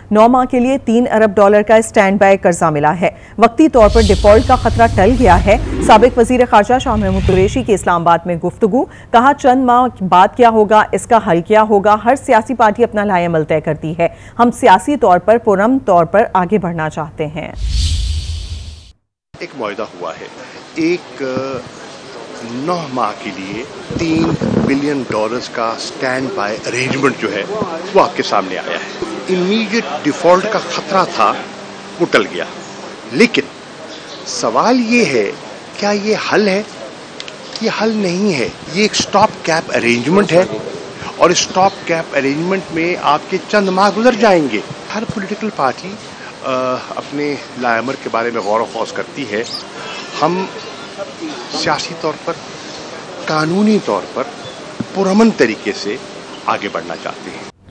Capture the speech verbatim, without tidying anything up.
नौ माह के लिए तीन अरब डॉलर का स्टैंड बाय कर्जा मिला है। वक्ती तौर पर डिफॉल्ट का खतरा टल गया है। साबिक वजीर खारजा शाह महमूद कुरैशी की इस्लामाबाद में गुफ्तगू, कहा चंद माह बाद क्या होगा, इसका हल क्या होगा, हर सियासी पार्टी अपना लाएमल तय करती है। हम सियासी तौर पर पुरअमन तौर पर आगे बढ़ना चाहते हैं। एक मुआहदा हुआ है, एक नौ माह के लिए तीन बिलियन डॉलर्स का स्टैंड बाय अरेंजमेंट जो है वो आपके सामने आया है। इमीडिएट डिफॉल्ट का खतरा था, वो टल गया। लेकिन सवाल ये है, क्या ये हल है? ये हल नहीं है। ये एक स्टॉप गैप अरेंजमेंट है और स्टॉप गैप अरेंजमेंट में आपके चंद माह गुजर जाएंगे। हर पॉलिटिकल पार्टी आ, अपने लाएमल के बारे में गौर व खौज करती है। हम सियासी तौर पर, कानूनी तौर पर पुरअमन तरीके से आगे बढ़ना चाहते हैं।